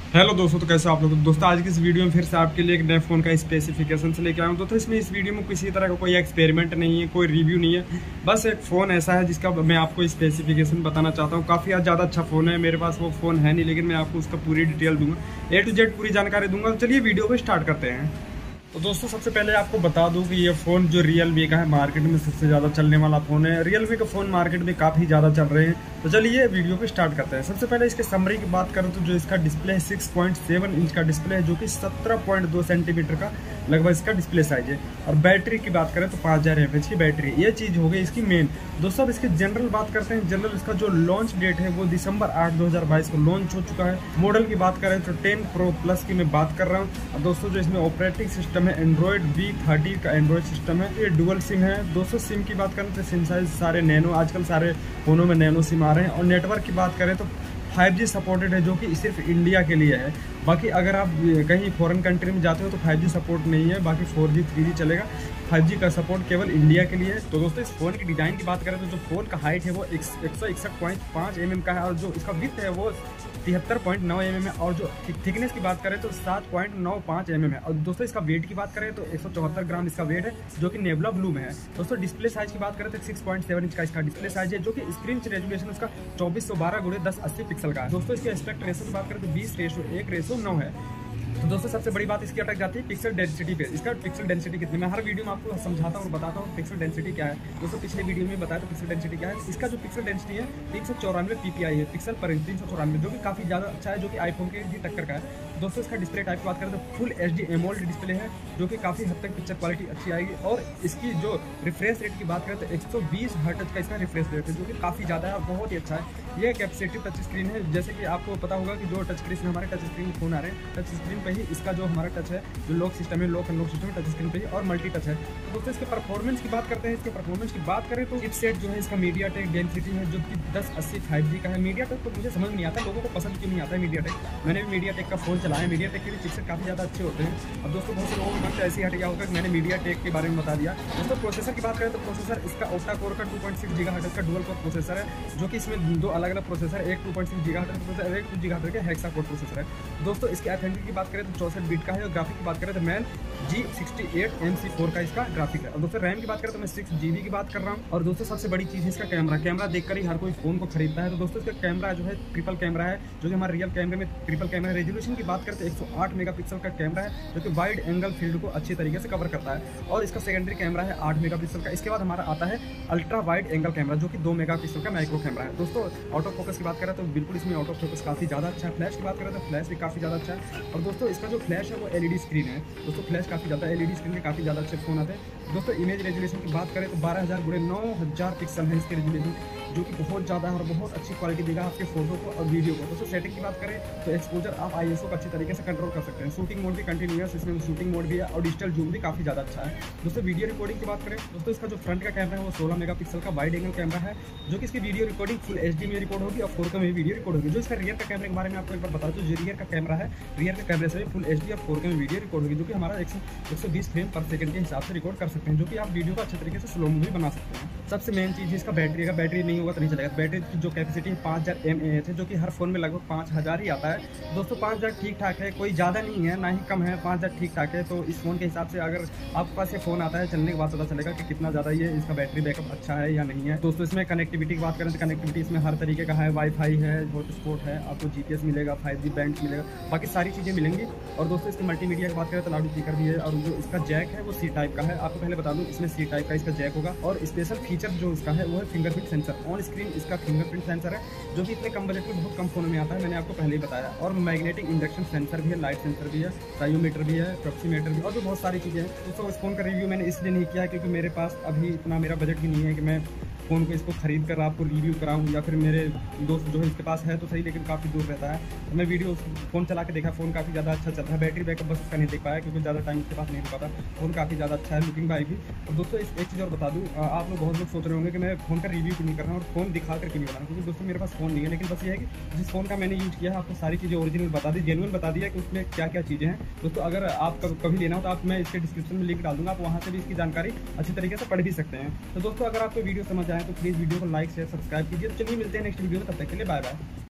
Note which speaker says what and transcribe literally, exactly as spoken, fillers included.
Speaker 1: Hello दोस्तों, तो कैसे आप लोग। दोस्तों आज की इस वीडियो में फिर से आपके लिए एक नए फ़ोन का स्पेसिफिकेशन से लेके आया हूँ। दोस्तों इसमें इस वीडियो में किसी तरह का कोई एक्सपेरिमेंट नहीं है, कोई रिव्यू नहीं है। बस एक फ़ोन ऐसा है जिसका मैं आपको स्पेसिफिकेशन बताना चाहता हूँ। काफ़ी ज़्यादा अच्छा फ़ोन है। मेरे पास वो फ़ोन है नहीं, लेकिन मैं आपको उसका पूरी डिटेल दूंगा, ए टू जेड पूरी जानकारी दूंगा। तो चलिए वीडियो को स्टार्ट करते हैं। तो दोस्तों सबसे पहले आपको बता दूं कि ये फ़ोन जो रियलमी का है, मार्केट में सबसे ज़्यादा चलने वाला फ़ोन है। रियलमी का फ़ोन मार्केट में काफ़ी ज़्यादा चल रहे हैं। तो चलिए वीडियो को स्टार्ट करते हैं। सबसे पहले इसके समरी की बात करें तो जो इसका डिस्प्ले है सिक्स पॉइंट सेवन इंच का डिस्प्ले है, जो कि सत्रह पॉइंट दो सेंटीमीटर का लगभग इसका डिस्प्ले साइज है। और बैटरी की बात करें तो पाँच हज़ार एम एच की बैटरी, ये चीज़ हो गई इसकी मेन। दोस्तों अब इसकी जनरल बात करते हैं। जनरल इसका जो लॉन्च डेट है वो दिसंबर आठ दो हज़ार बाईस को लॉन्च हो चुका है। मॉडल की बात करें तो टेन प्रो प्लस की मैं बात कर रहा हूँ। और दोस्तों जो इसमें ऑपरेटिंग सिस्टम है एंड्रॉयड वी थर्टी का एंड्रॉयड सिस्टम है। ये डुअल सिम है। दोस्तों सिम की बात करें तो सिम साइज सारे नैनो, आजकल सारे फोनों में नैनो सिम आ रहे हैं। और नेटवर्क की बात करें तो फाइव जी सपोर्टेड है, जो कि सिर्फ इंडिया के लिए है। बाकी अगर आप कहीं फॉरेन कंट्री में जाते हो तो फाइव जी सपोर्ट नहीं है, बाकी फोर जी थ्री जी चलेगा। फाइव जी का सपोर्ट केवल इंडिया के लिए है। तो दोस्तों इस फोन की डिज़ाइन की बात करें तो जो फोन का हाइट है वो एक सौ इकसठ पॉइंट पाँच एम एम का है। और जो इसका विड्थ है वो तिहत्तर पॉइंट नौ एम एम है। और जो थिकनेस की बात करें तो सात पॉइंट नौ पाँच एम एम है। और दोस्तों इसका वेट की बात करें तो एक सौ चौहत्तर ग्राम इसका वेट है, जो कि नेबुला ब्लू में है। दोस्तों डिस्प्ले साइज की बात करें तो सिक्स पॉइंट सेवन इंच का इसका डिस्प्ले साइज है, जो कि स्क्रीन रेजोल्यूशन उसका चौबीस सौ बारह गुणे दस अस्सी पिक्सल का है। दोस्तों इसके एस्पेक्ट रेशो की बात करें तो बीस रेशो एक रेशो नौ है। तो दोस्तों सबसे बड़ी बात इसकी अटक जाती है पिक्सल डेंसिटी पे। इसका पिक्सल डेंसिटी कितनी, मैं हर वीडियो में आपको समझाता हूँ और बताता हूँ पिक्सल डेंसिटी क्या है। दोस्तों पिछले वीडियो में बताया तो पिक्सल डेंसिटी क्या है। इसका जो पिक्सल डेंसिटी है तीन सौ चौरानवे पीपीआई है, पिक्सल पर इंच तीन सौ चौरानवे, जो कि काफ़ी ज़्यादा अच्छा है, जो कि आईफोन के भी टक्कर का है। दोस्तों इसका डिस्प्ले टाइप की बात करें तो full H D AMOLED display है, जो कि काफ़ी हद तक पिक्चर क्वालिटी अच्छी आएगी। और इसकी जो रिफ्रेश रेट की बात करें तो एक सौ बीस हर्ट्ज का इसका रिफ्रेश रेट है, जो कि काफ़ी ज़्यादा है, बहुत ही अच्छा है। ये कैपेसिटिव टच स्क्रीन है। जैसे कि आपको पता होगा कि जो टच स्क्रीन हमारे टच स्क्रीन फोन आ रहे हैं, टच स्क्रीन पे ही इसका जो हमारा टच है, जो लॉक सिस्टम है, लॉक अनलॉक सिस्टम है टच स्क्रीन पे ही, और मल्टी टच है। तो दोस्तों इसके परफॉर्मेंस की बात करते हैं। इसके परफॉर्मेंस की बात करें तो चिपसेट जो है इसका मीडियाटेक डेंसिटी है, जो कि दस अस्सी फाइव जी का है। मीडियाटेक तो मुझे समझ नहीं आता लोगों को पसंद क्यों नहीं आता है मीडियाटेक। मैंने भी मीडियाटेक का फोन चलाया है, मीडियाटेक के भी चिपसेट काफ़ी ज़्यादा अच्छे होते हैं। अब दोस्तों बहुत से लोगों के मन से ऐसी हट गया होगा कि मैंने मीडियाटेक के बारे में बता दिया। दोस्तों प्रोसेसर की बात करें तो प्रोसेसर इसका ऑक्टा कोर का टू पॉइंट सिक्स गीगाहर्ट्ज का डुअल कोर प्रोसेसर है, जो कि इसमें दो अलग अलग प्रोसेसर, एक two point six gigahertz processor, एक टू गीगाहर्ट्ज का हेक्सा कोर प्रोसेसर है। दोस्तों इसके एथेंटिक की बात करें तो चौसठ बीट का है। और ग्राफिक की बात करें तो Mali G sixty eight M C four का इसका ग्राफिक है। और दोस्तों रैम की बात करें तो मैं सिक्स जी बी की बात कर रहा हूँ। और दोस्तों सबसे बड़ी चीज़ है इसका कैमरा। कैमरा देखकर ही हर कोई फोन को खरीदता है। तो दोस्तों इसका कैमरा जो है ट्रिपल कैमरा है, जो कि हमारे रियल कैमरे में ट्रिपल कैमरा है। रेजोल्यूशन की बात करते हैं एक सौ आठ मेगापिक्सल का कैमरा है, जो कि वाइड एंगल फील्ड को अच्छी तरीके से कवर करता है। और इसका सेकेंडरी कैमरा है आठ मेगापिक्सल का। इसके बाद हमारा आता है अल्ट्रा वाइड एंगल कैमरा, जो कि दो मेगापिक्सल का माइक्रो कैमरा है। दोस्तों ऑटो फोकस की बात करें तो बिल्कुल इसमें ऑटो फोकस काफ़ी ज़्यादा अच्छा है। फ्लैश की बात करें तो फ्लैश भी काफ़ी ज़्यादा अच्छा है। और दोस्तों इसका जो फ्लैश है वो एलईडी स्क्रीन है। दोस्तों फ्लैश काफ़ी ज़्यादा एलईडी स्क्रीन के काफ़ी ज़्यादा अच्छे फोन आते हैं। दोस्तों इमेज रेजोल्यूशन की बात करें तो बारह हज़ार गुणे नौ हज़ार पिक्सल है इसके रेजोल्यूशन, जो कि बहुत ज़्यादा है और बहुत अच्छी क्वालिटी देगा आपके फोटो को और वीडियो को। दोस्तों सेटिंग की बात करें तो एक्सपोजर आप आईएसओ को अच्छी तरीके से कंट्रोल कर सकते हैं। शूटिंग मोड भी कंटिन्यूअस इसमें शूटिंग मोड भी है, और डिजिटल जूम भी काफ़ी ज़्यादा अच्छा है। दोस्तों वीडियो रिकॉर्डिंग की बात करें दोस्तों इसका जो फ्रंट का कैमरा है वो सोलह मेगापिक्सल का वाइड एंगल कैमरा है, जो कि इसकी वीडियो रिकॉर्डिंग फुल एचडी में रिकॉर्ड होगी और फोर के में वीडियो रिकॉर्ड होगी। जो इसका रियर का कैमरे के बारे में आपको एक बार बता दूं, जो रियर का कैमरा है, रियर के कैमरे से फुल एचडी और फोर के में वीडियो रिकॉर्ड होगी, जो कि हमारा एक सौ बीस फ्रेम पर सेकंड के हिसाब से रिकॉर्ड कर सकते हैं, जो कि आप वीडियो को अच्छे तरीके से स्लो मूवी बना सकते हैं। सबसे मेन चीज़ इसका बैटरी का, बैटरी नहीं होगा तो नहीं चलेगा। बैटरी की जो कैपेसिटी है पाँच हज़ार एम ए एच है, जो कि हर फोन में लगभग पाँच हज़ार ही आता है। दोस्तों पाँच हज़ार ठीक ठाक है, कोई ज़्यादा नहीं है ना ही कम है, पाँच हज़ार ठीक ठाक है। तो इस फोन के हिसाब से अगर आपके पास ये फोन आता है चलने के बाद पता चलेगा कि कितना ज़्यादा ये इसका बैटरी बैकअप अच्छा है या नहीं है। दोस्तों इसमें कनेक्टिविटी की बात करें तो कनेक्टिविटी इसमें हर तरीके का है, वाईफाई है, हॉटस्पॉट है, आपको जीपीएस मिलेगा, फाइव जी बैंड मिलेगा, बाकी सारी चीज़ें मिलेंगी। और दोस्तों इसकी मल्टीमीडिया की बात करें तो लाउड स्पीकर भी है। और जो इसका जैक है वो सी टाइप का है। आपको पहले बता दूं इसमें सी टाइप का इसका जैक होगा। और स्पेशल फीचर जो इसका है वो है फिंगरप्रिंट सेंसर। ऑन स्क्रीन इसका फिंगरप्रिंट सेंसर है, जो कि इतने कम बजट में बहुत कम फोन में आता है, मैंने आपको पहले ही बताया। और मैग्नेटिक इंडक्शन सेंसर भी है, लाइट सेंसर भी है, टाइयोमीटर भी है, प्रॉक्सीमीटर भी, और भी बहुत सारी चीज़ें हैं। दोस्तों इस फोन का रिव्यू मैंने इसलिए नहीं किया क्योंकि मेरे पास अभी इतना मेरा बजट भी नहीं है कि मैं फ़ोन को इसको खरीद कर आपको रिव्यू कराऊँ, या फिर मेरे दोस्त जो है इसके पास है तो सही, लेकिन काफ़ी दूर रहता है। तो मैं वीडियो फ़ोन चला के देखा, फ़ोन काफ़ी ज़्यादा अच्छा चल रहा है। बैटरी बैकअप बस उसका नहीं देख पाया क्योंकि ज़्यादा टाइम उसके पास नहीं हो पाता। फ़ोन काफ़ी ज़्यादा अच्छा है, लुकिंग बाई भी। और दोस्तों इस एक चीज़ और बता दूँ, आप लोग बहुत लोग सोच रहे होंगे कि मैं फ़ोन का रिव्यू क्यों नहीं कर रहा हूँ और फ़ोन दिखा कर क्यों नहीं बना रहा हूँ, क्योंकि दोस्तों मेरे पास फ़ोन नहीं है। लेकिन बस ये है कि जिस फ़ोन का मैंने यूज़ किया है आपको सारी चीज़ें ओरिजिनल बता दी, जेन्युइन बता दिया कि उसमें क्या क्या चीज़ें हैं। दोस्तों अगर आप कभी लेना हो तो आप, मैं इसके डिस्क्रिप्शन में लिंक डाल दूँगा, आप वहाँ से भी इसकी जानकारी अच्छी तरीके से पढ़ भी सकते हैं। तो दोस्तों अगर आपको वीडियो समझ आए तो प्लीज़ वीडियो को लाइक शेयर सब्सक्राइब कीजिए। चलिए मिलते हैं नेक्स्ट वीडियो में, तब तक के लिए बाय बाय।